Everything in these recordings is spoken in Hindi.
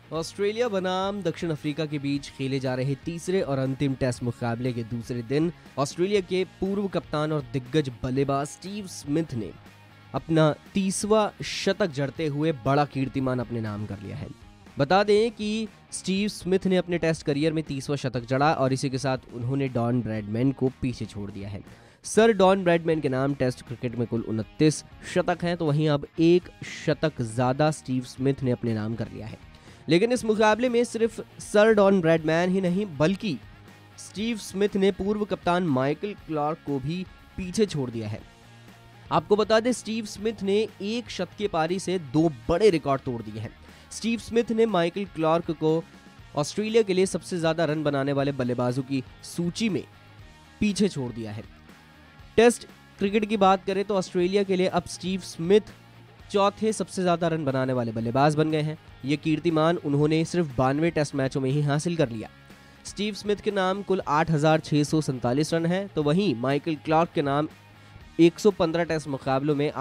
ऑस्ट्रेलिया बनाम दक्षिण अफ्रीका के बीच खेले जा रहे तीसरे और अंतिम टेस्ट मुकाबले के दूसरे दिन ऑस्ट्रेलिया के पूर्व कप्तान और दिग्गज बल्लेबाज स्टीव स्मिथ ने अपना 30वां शतक जड़ते हुए बड़ा कीर्तिमान अपने नाम कर लिया है। बता दें कि स्टीव स्मिथ ने अपने टेस्ट करियर में 30वां शतक जड़ा और इसी के साथ उन्होंने डॉन ब्रैडमैन को पीछे छोड़ दिया है। सर डॉन ब्रैडमैन के नाम टेस्ट क्रिकेट में कुल 29 शतक हैं, तो वहीं अब एक शतक ज़्यादा स्टीव स्मिथ ने अपने नाम कर लिया है। लेकिन इस मुकाबले में सिर्फ सर डॉन ब्रैडमैन ही नहीं बल्कि स्टीव स्मिथ ने पूर्व कप्तान माइकल क्लार्क को भी पीछे छोड़ दिया है। आपको बता दें, स्टीव स्मिथ ने एक शतकीय पारी से 2 बड़े रिकॉर्ड तोड़ दिए हैं। स्टीव स्मिथ ने माइकल क्लार्क को ऑस्ट्रेलिया के लिए सबसे ज्यादा रन बनाने वाले बल्लेबाजों की सूची में पीछे छोड़ दिया है। टेस्ट क्रिकेट की बात करें तो ऑस्ट्रेलिया के लिए अब स्टीव स्मिथ चौथे सबसे ज्यादा रन बनाने वाले बल्लेबाज बन गए हैं। यह कीर्तिमान उन्होंने सिर्फ 92 टेस्ट मैचों में ही हासिल कर लिया। स्टीव स्मिथ के नाम कुल 8,647 रन हैं, तो वहीं माइकल क्लार्क के नाम 115 टेस्ट मुकाबलों में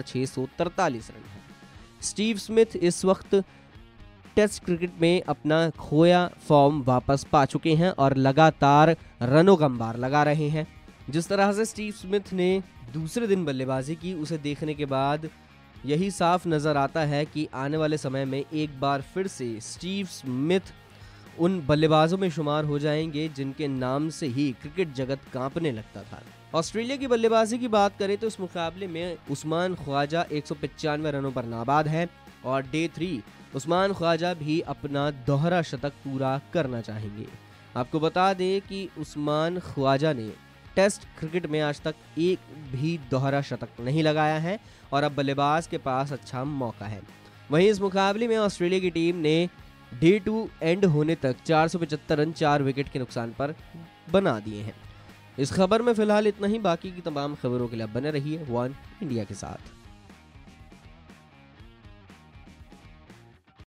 8,643 रन हैं। स्टीव स्मिथ इस वक्त टेस्ट क्रिकेट में अपना खोया फॉर्म वापस पा चुके हैं और लगातार रनों का अंबार लगा रहे हैं। जिस तरह से स्टीव स्मिथ ने दूसरे दिन बल्लेबाजी की, उसे देखने के बाद यही साफ नज़र आता है कि आने वाले समय में एक बार फिर से स्टीव स्मिथ उन बल्लेबाजों में शुमार हो जाएंगे जिनके नाम से ही क्रिकेट जगत कांपने लगता था। ऑस्ट्रेलिया की बल्लेबाजी की बात करें तो इस मुकाबले में उस्मान ख्वाजा 195 रनों पर नाबाद है और डे 3 उस्मान ख्वाजा भी अपना दोहरा शतक पूरा करना चाहेंगे। आपको बता दें कि उस्मान ख्वाजा ने टेस्ट क्रिकेट में आज तक एक भी दोहरा शतक नहीं लगाया है और अब बल्लेबाज के पास अच्छा मौका है। वहीं इस मुकाबले में ऑस्ट्रेलिया की टीम ने डे 2 एंड होने तक 475 रन 4 विकेट के नुकसान पर बना दिए हैं। इस खबर में फिलहाल इतना ही। बाकी की तमाम खबरों के लिए बने रहिए वन इंडिया के साथ।